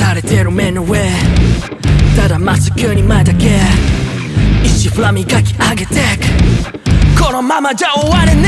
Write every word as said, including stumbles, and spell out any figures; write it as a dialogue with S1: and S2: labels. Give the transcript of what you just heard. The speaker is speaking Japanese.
S1: 枯れてる目の上ただまっすぐに前だけ石フラ磨き上げてくこのままじゃ終われない